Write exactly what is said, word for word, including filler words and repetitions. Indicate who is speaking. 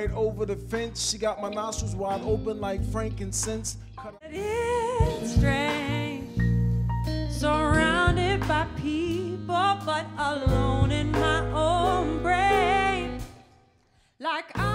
Speaker 1: right over the fence. She got my nostrils wide open like frankincense.
Speaker 2: It's strange, surrounded by people, but alone in my own brain. Like I